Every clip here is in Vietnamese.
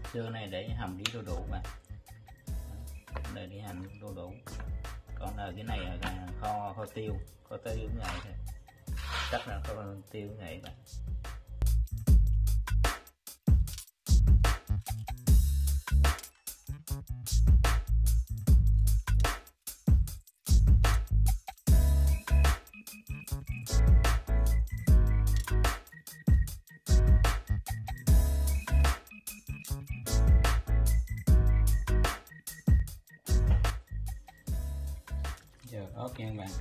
Xưa này để hầm với đu đủ mà, đây để hầm đu đủ. Còn cái này là kho tiêu cũng vậy thôi, chắc là kho tiêu cũng vậy mà. Giờ ớt nha các bạn,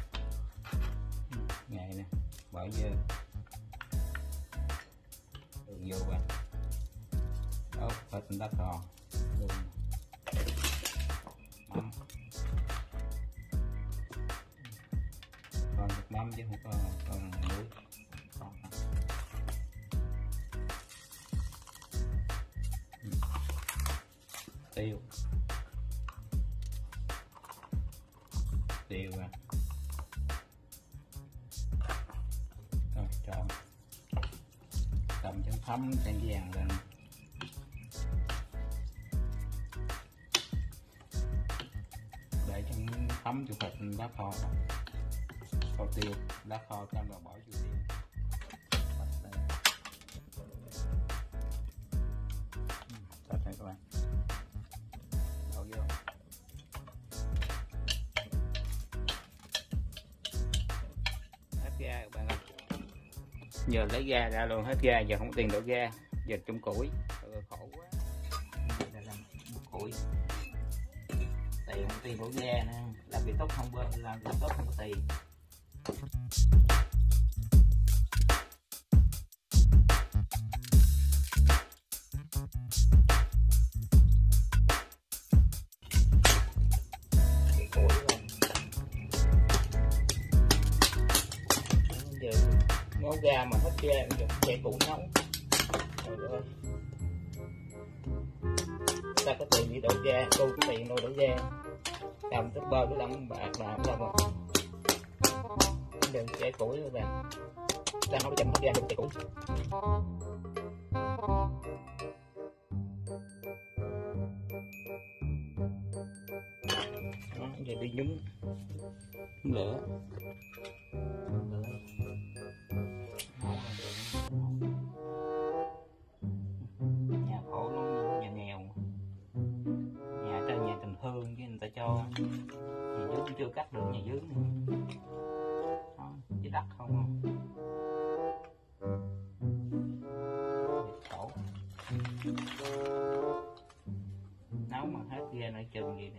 ngày nè, bỏ vô đường vô bạn, ớt phải tinh đất còn đường mắm, còn được mắm chứ không còn muối. Tiêu à. Rồi trộn cho thấm chan vàng lên, để cho thấm cho thịt đá kho tiêu, đá kho xong rồi bỏ vô tiêu. Đây các bạn, đổ vô. Ga các bạn ơi, giờ lấy ga ra luôn, hết ga giờ không tiền đổ ga, giờ chung củi khổ quá. Đây là củi, tiền không tiền đổ ga nữa, làm việc tốt không làm việc tốt không có tiền. Nấu ga mà hết ga dùng chè củ nấu. Trời ơi, ta có tiền đi đổ ga, cô có tiền đâu đổ ga, cầm cái bơ cái đâm bạc là đâu mà đừng chè củi các bạn, ta không có chầm hết ga dùng chè củi. Đó, giờ đi nhúng lửa. Nhà khổ lắm, nhà nghèo, nhà tình thương chứ người ta cho, nhà dưới cũng chưa cắt được, nhà dưới đó, chỉ đất không. Khổ, nấu mà hết ga nãy chừng gì nè.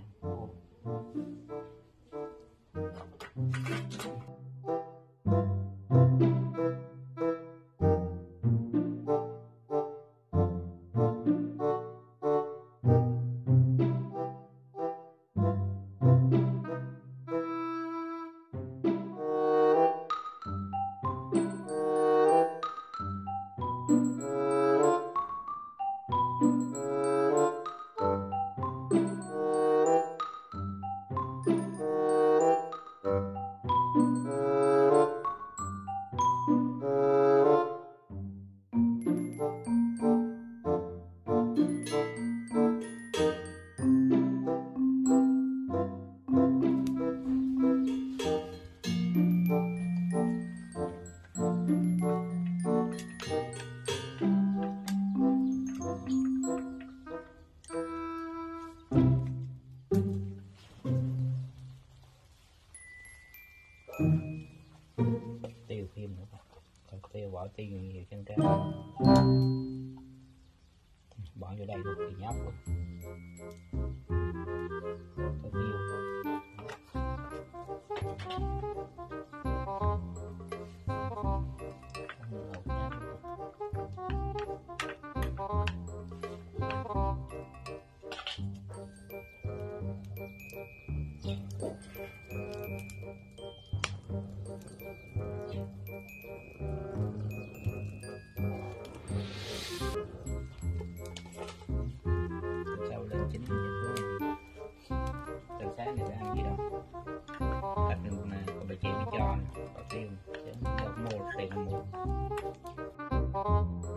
Tiêu thêm nữa, còn tiêu bỏ tiêu nhiều trên cái bỏ vô đây luôn thì nhóc luôn. Có tiêu sáng người ta ăn gì đâu, đặt được mà còn bà chị mới cho, có tiền chứ đâu có mua tiền mua.